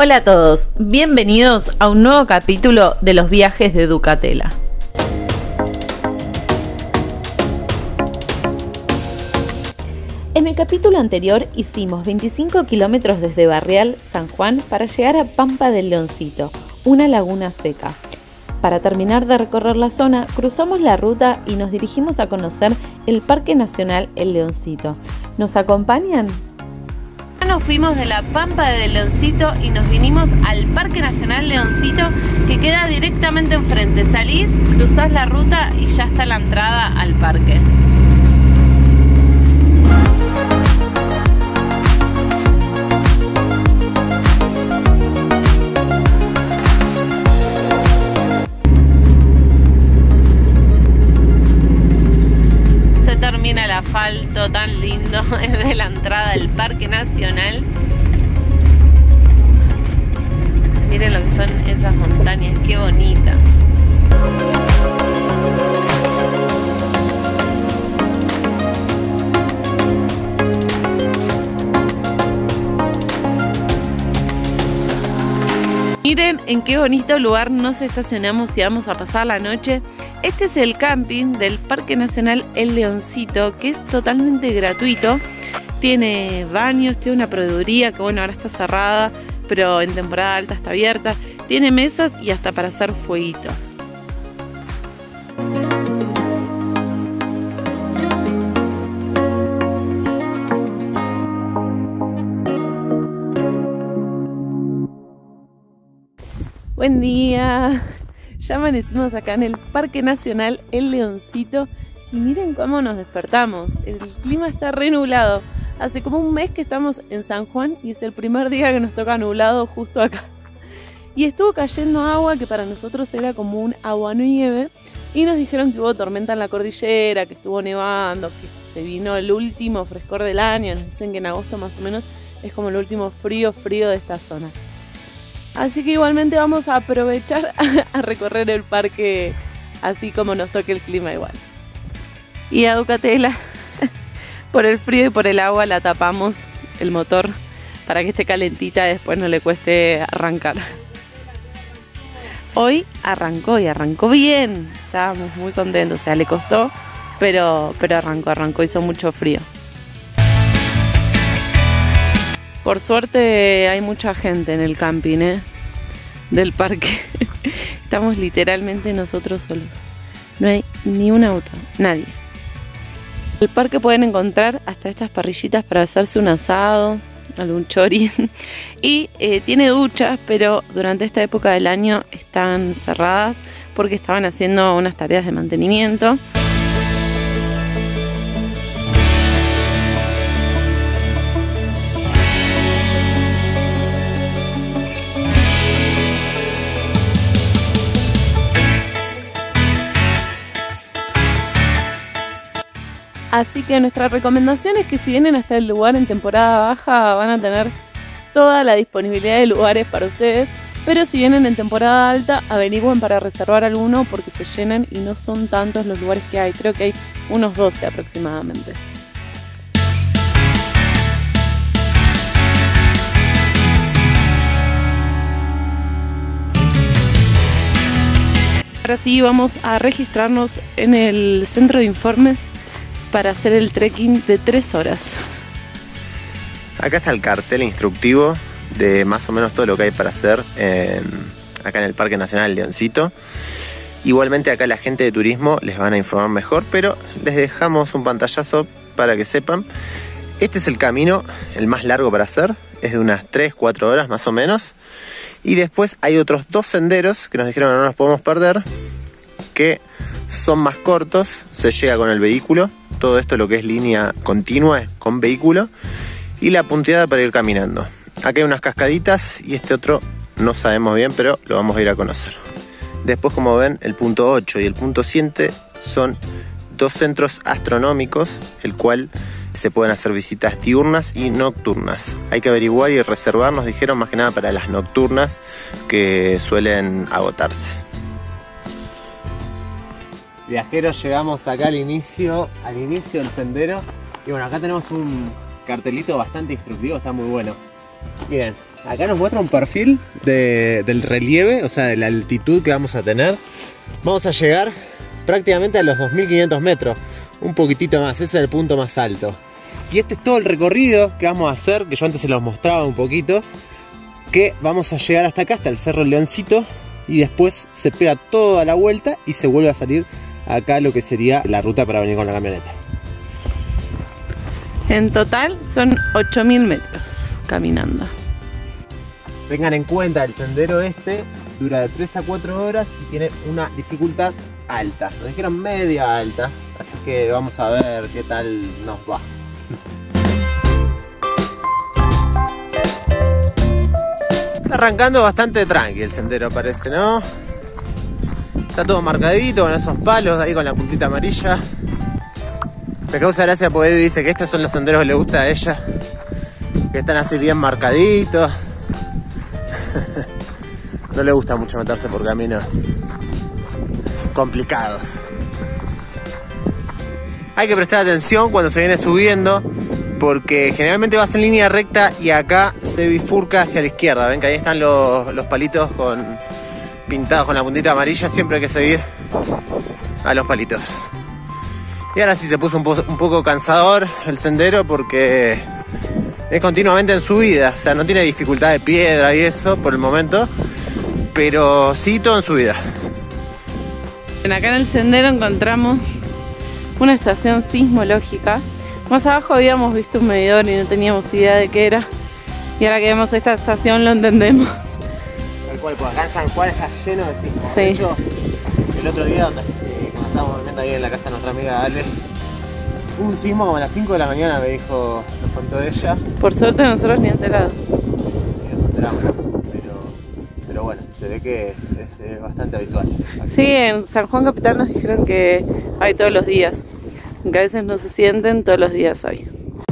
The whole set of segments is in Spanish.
Hola a todos, bienvenidos a un nuevo capítulo de los viajes de Ducatela. En el capítulo anterior hicimos 25 kilómetros desde Barrial, San Juan, para llegar a Pampa del Leoncito, una laguna seca. Para terminar de recorrer la zona, cruzamos la ruta y nos dirigimos a conocer el Parque Nacional El Leoncito. ¿Nos acompañan? Nos fuimos de la Pampa del Leoncito y nos vinimos al Parque Nacional Leoncito, que queda directamente enfrente. Salís, cruzás la ruta y ya está la entrada al parque. Termina el asfalto tan lindo desde la entrada del Parque Nacional. Miren lo que son esas montañas, qué bonita. Miren en qué bonito lugar nos estacionamos y vamos a pasar la noche. Este es el camping del Parque Nacional El Leoncito, que es totalmente gratuito. Tiene baños, tiene una proveeduría que bueno, ahora está cerrada, pero en temporada alta está abierta. Tiene mesas y hasta para hacer fueguitos. Buen día. Ya amanecimos acá en el Parque Nacional El Leoncito y miren cómo nos despertamos. El clima está re nublado. Hace como un mes que estamos en San Juan y es el primer día que nos toca nublado justo acá. Y estuvo cayendo agua que para nosotros era como un aguanieve y nos dijeron que hubo tormenta en la cordillera, que estuvo nevando, que se vino el último frescor del año. Nos dicen que en agosto más o menos es como el último frío de esta zona. Así que igualmente vamos a aprovechar a recorrer el parque así como nos toque el clima igual. Y a Ducatela, por el frío y por el agua la tapamos el motor para que esté calentita y después no le cueste arrancar. Hoy arrancó y arrancó bien, estábamos muy contentos, o sea le costó, pero arrancó, hizo mucho frío. Por suerte hay mucha gente en el camping, del parque. Estamos literalmente nosotros solos. No hay ni un auto, nadie. En el parque pueden encontrar hasta estas parrillitas para hacerse un asado, algún chori. Y tiene duchas, pero durante esta época del año están cerradas porque estaban haciendo unas tareas de mantenimiento. Así que nuestra recomendación es que si vienen hasta el lugar en temporada baja van a tener toda la disponibilidad de lugares para ustedes, pero si vienen en temporada alta averigüen para reservar alguno porque se llenan y no son tantos los lugares que hay, creo que hay unos 12 aproximadamente. Ahora sí vamos a registrarnos en el centro de informes para hacer el trekking de 3 horas. Acá está el cartel instructivo de más o menos todo lo que hay para hacer acá en el Parque Nacional Leoncito. Igualmente acá la gente de turismo les van a informar mejor, pero les dejamos un pantallazo para que sepan. Este es el camino, el más largo para hacer, es de unas 3-4 horas más o menos. Y después hay otros 2 senderos que nos dijeron que no nos podemos perder, que son más cortos, se llega con el vehículo. Todo esto lo que es línea continua con vehículo y la punteada para ir caminando. Acá hay unas cascaditas y este otro no sabemos bien, pero lo vamos a ir a conocer. Después, como ven, el punto 8 y el punto 7 son 2 centros astronómicos, el cual se pueden hacer visitas diurnas y nocturnas. Hay que averiguar y reservar, nos dijeron, más que nada para las nocturnas que suelen agotarse. Viajeros, llegamos acá al inicio del sendero y bueno, acá tenemos un cartelito bastante instructivo, está muy bueno. Miren, Acá nos muestra un perfil del relieve, o sea, de la altitud que vamos a tener. Vamos a llegar prácticamente a los 2500 metros, un poquitito más, ese es el punto más alto. Y este es todo el recorrido que vamos a hacer, que yo antes se los mostraba un poquito, que vamos a llegar hasta acá, hasta el Cerro Leoncito, y después se pega toda la vuelta y se vuelve a salir acá lo que sería la ruta para venir con la camioneta. En total son 8000 metros caminando. Tengan en cuenta, el sendero este dura de 3 a 4 horas y tiene una dificultad alta. Nos dijeron media alta, así que vamos a ver qué tal nos va. Está arrancando bastante tranqui el sendero, parece, ¿no? Está todo marcadito con esos palos ahí con la puntita amarilla. Me causa gracia porque Edu dice que estos son los senderos que le gusta a ella, que están así bien marcaditos. No le gusta mucho meterse por caminos complicados. Hay que prestar atención cuando se viene subiendo, porque generalmente vas en línea recta y acá se bifurca hacia la izquierda. Ven que ahí están los palitos pintados con la puntita amarilla. Siempre hay que seguir a los palitos. Y ahora sí se puso un poco cansador el sendero porque es continuamente en subida. O sea, no tiene dificultad de piedra y eso por el momento, pero sí todo en subida. Acá en el sendero encontramos una estación sismológica. Más abajo habíamos visto un medidor y no teníamos idea de qué era. Y ahora que vemos esta estación lo entendemos. Tal cual, pues acá en San Juan está lleno de sismos. Sí. De hecho, el otro día, cuando estábamos durmiendo ahí en la casa de nuestra amiga Ale, hubo un sismo como a las 5 de la mañana, me dijo, nos contó ella. Por suerte nosotros ni enterados. Y nos enteramos, pero bueno, se ve que es bastante habitual. Sí, en San Juan Capital nos dijeron que hay todos los días. Aunque a veces no se sienten, todos los días hay.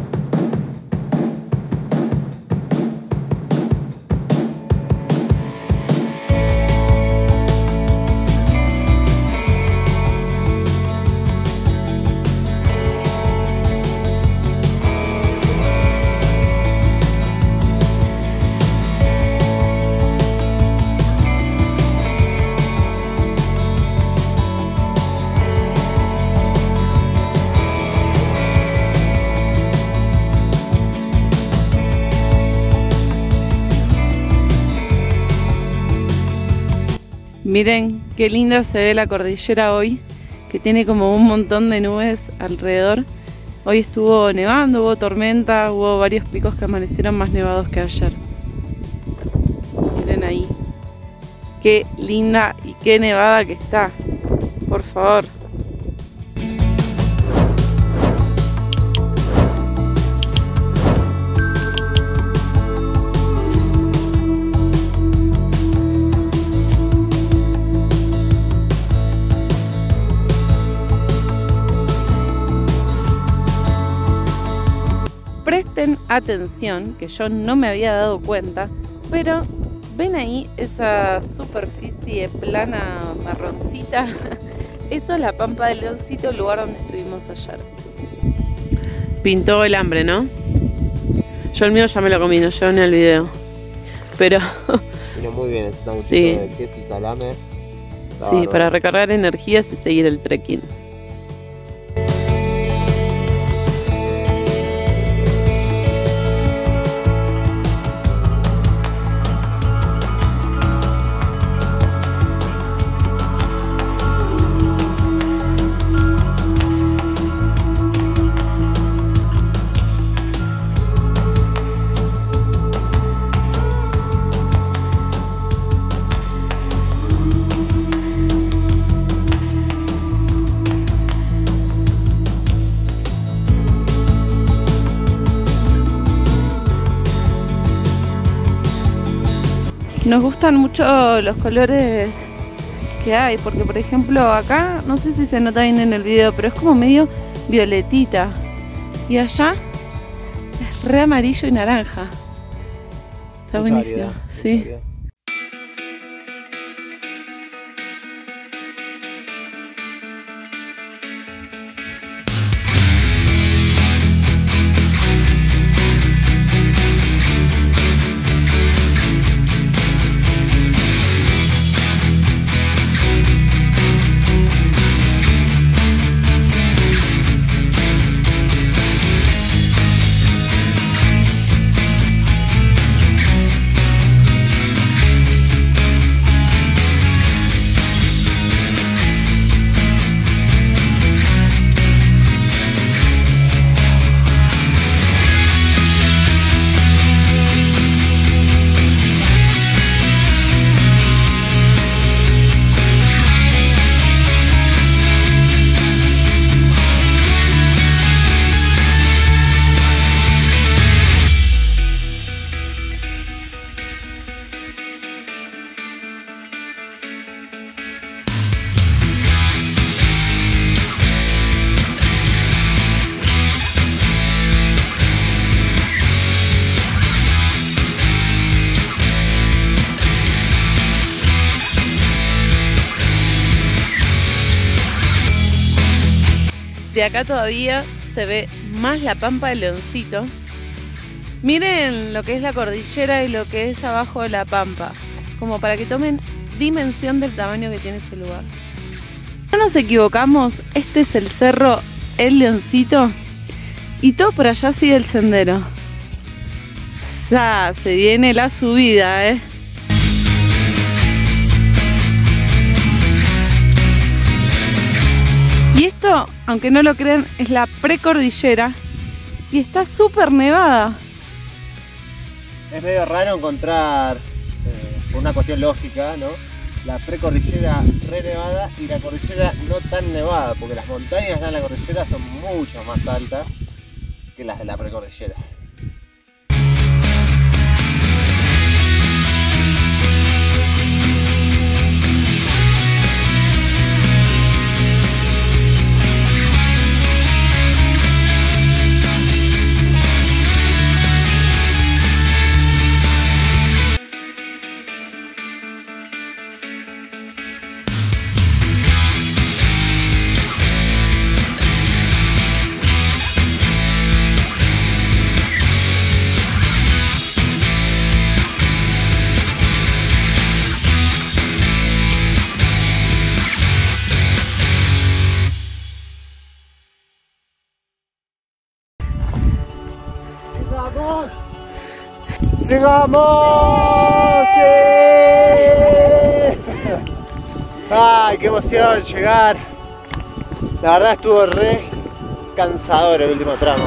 Miren qué linda se ve la cordillera hoy, que tiene como un montón de nubes alrededor. Hoy estuvo nevando, hubo tormenta, hubo varios picos que amanecieron más nevados que ayer. Miren ahí. Qué linda y qué nevada que está. Por favor. Presten atención, que yo no me había dado cuenta, pero ven ahí esa superficie plana marroncita. Eso es la Pampa del Leoncito, el lugar donde estuvimos ayer. Pintó el hambre, ¿no? Yo el mío ya me lo comí, no llevo ni el video. Pero vino muy bien ese sanguchito sí. De queso y salame. Sí, bárbaro. Para recargar energías y seguir el trekking. Nos gustan mucho los colores que hay, porque por ejemplo acá, no sé si se nota bien en el video, pero es como medio violetita. Y allá es re amarillo y naranja. Está Mucha buenísimo, variedad, sí. mucha variedad. De acá todavía se ve más la Pampa del Leoncito. Miren lo que es la cordillera y lo que es abajo de la Pampa, como para que tomen dimensión del tamaño que tiene ese lugar. No nos equivocamos, este es el cerro El Leoncito y todo por allá sigue el sendero. Ya se viene la subida, Y esto, aunque no lo crean, es la precordillera y está súper nevada. Es medio raro encontrar, por una cuestión lógica, ¿no?, la precordillera re nevada y la cordillera no tan nevada, porque las montañas de la cordillera son mucho más altas que las de la precordillera. ¡Llegamos! ¡Llegamos! ¡Sí! ¡Ay, qué emoción llegar! La verdad estuvo re cansador el último tramo.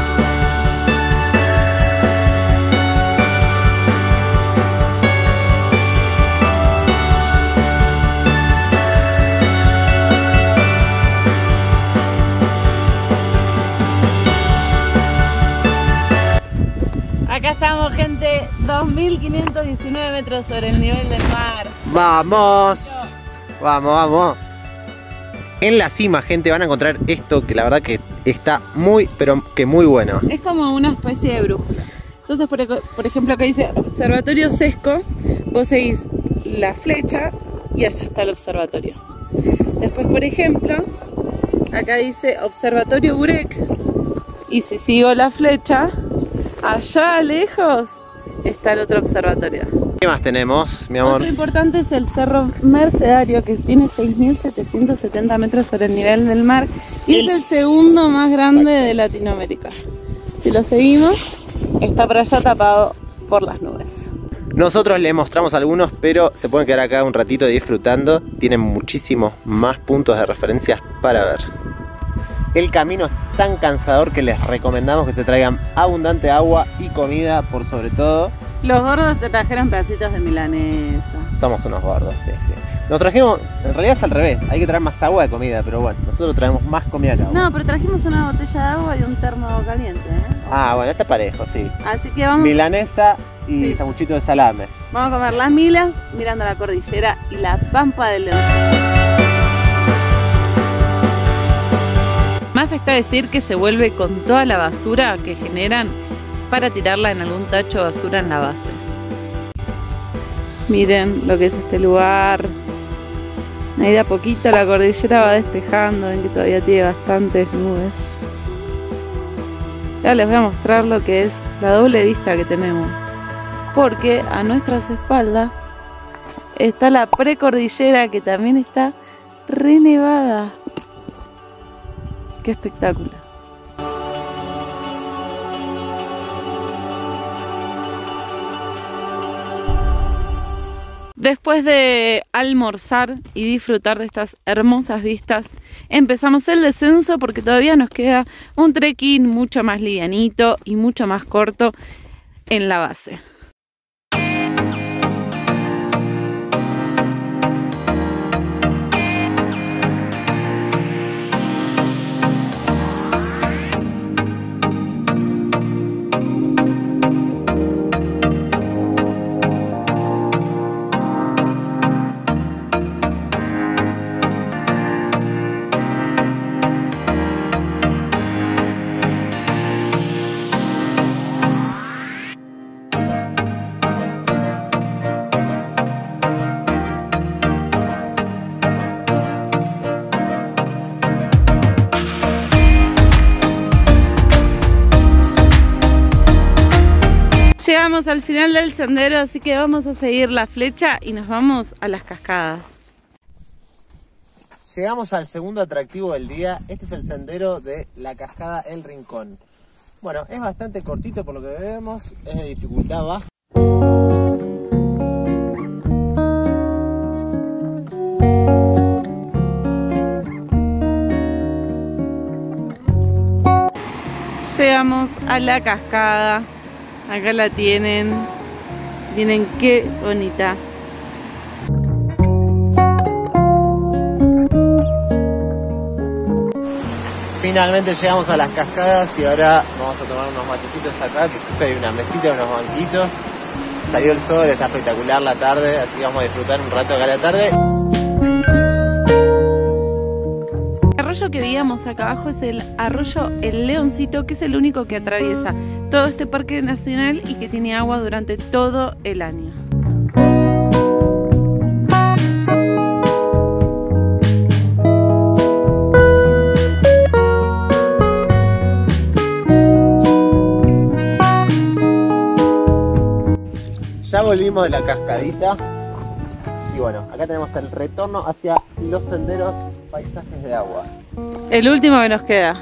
Acá estamos, gente, 2.519 metros sobre el nivel del mar. ¡Vamos! ¡Vamos, vamos! En la cima, gente, van a encontrar esto que la verdad que está muy, pero que muy bueno. Es como una especie de brújula. Entonces, por ejemplo, acá dice Observatorio Sesco. Vos seguís la flecha y allá está el observatorio. Después, por ejemplo, acá dice Observatorio Burek. Y si sigo la flecha, allá lejos está el otro observatorio. ¿Qué más tenemos, mi amor? Otro importante es el Cerro Mercedario, que tiene 6.770 metros sobre el nivel del mar y es el segundo más grande de Latinoamérica. Si lo seguimos, está por allá tapado por las nubes. Nosotros le mostramos algunos, pero se pueden quedar acá un ratito disfrutando. Tienen muchísimos más puntos de referencia para ver. El camino es tan cansador que les recomendamos que se traigan abundante agua y comida por sobre todo. Los gordos te trajeron pedacitos de milanesa. Somos unos gordos, sí, sí. Nos trajimos, en realidad es al revés, hay que traer más agua de comida, pero bueno, nosotros traemos más comida que agua. No, pero trajimos una botella de agua y un termo caliente, Ah, bueno, está parejo, sí. Así que vamos... Milanesa y Sí. sanguchito de salame. Vamos a comer las milas mirando la cordillera y la Pampa del León. Más está decir que se vuelve con toda la basura que generan para tirarla en algún tacho de basura en la base. Miren lo que es este lugar. Ahí de a poquito la cordillera va despejando, ven que todavía tiene bastantes nubes. Ya les voy a mostrar lo que es la doble vista que tenemos. Porque a nuestras espaldas está la precordillera que también está re nevada. ¡Qué espectáculo! Después de almorzar y disfrutar de estas hermosas vistas, empezamos el descenso porque todavía nos queda un trekking mucho más livianito y mucho más corto en la base. Llegamos al final del sendero, así que vamos a seguir la flecha y nos vamos a las cascadas. Llegamos al segundo atractivo del día. Este es el sendero de la cascada El Rincón. Bueno, es bastante cortito por lo que vemos, es de dificultad baja. Llegamos a la cascada. Acá la tienen. Miren qué bonita. Finalmente llegamos a las cascadas y ahora vamos a tomar unos matecitos acá, que justo hay una mesita, unos banquitos. Salió el sol, está espectacular la tarde, así que vamos a disfrutar un rato acá la tarde. El arroyo que veíamos acá abajo es el arroyo El Leoncito, que es el único que atraviesa todo este parque nacional y que tiene agua durante todo el año. Ya volvimos de la cascadita y bueno, acá tenemos el retorno hacia los senderos paisajes de agua. El último que nos queda.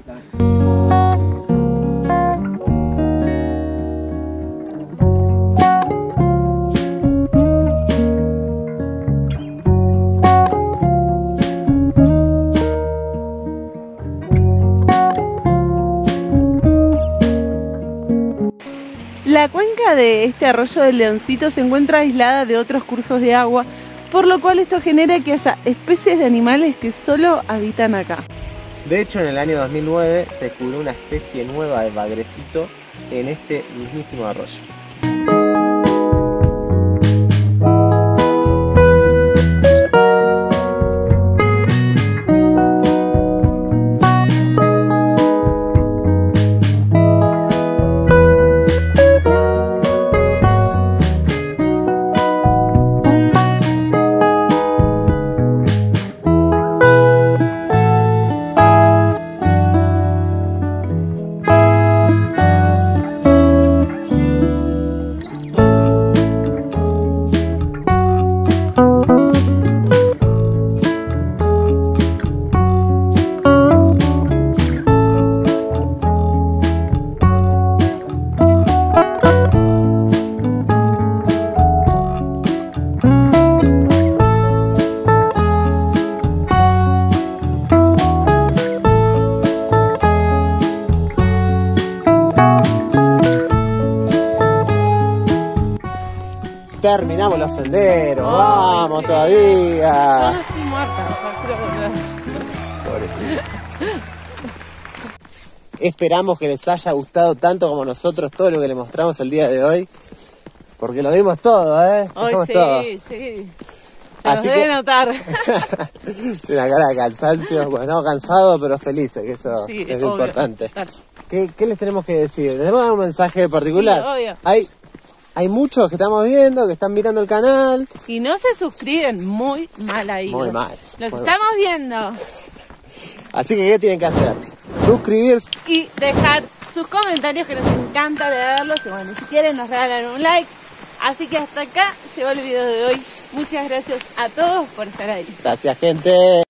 La cuenca de este arroyo del Leoncito se encuentra aislada de otros cursos de agua, por lo cual esto genera que haya especies de animales que solo habitan acá. De hecho, en el año 2009 se descubrió una especie nueva de bagrecito en este mismísimo arroyo. Terminamos los senderos, vamos sí. todavía. Yo estoy muerta, Pobrecito. Esperamos que les haya gustado tanto como nosotros todo lo que les mostramos el día de hoy, porque lo vimos todo, Hoy Vimos sí, todo. sí. Se Así nos debe que- notar. Es una cara de cansancio, bueno, cansado pero felices, que eso Sí, es lo obvio. importante. Total. ¿Qué les tenemos que decir? ¿Les tenemos un mensaje particular? Sí, obvio. Hay muchos que estamos viendo, que están mirando el canal. Y no se suscriben, muy mal ahí. Muy mal. Los Muy estamos viendo. Así que, ¿qué tienen que hacer? Suscribirse. Y dejar sus comentarios, que nos encanta leerlos. Y bueno, si quieren nos regalan un like. Así que hasta acá llegó el video de hoy. Muchas gracias a todos por estar ahí. Gracias, gente.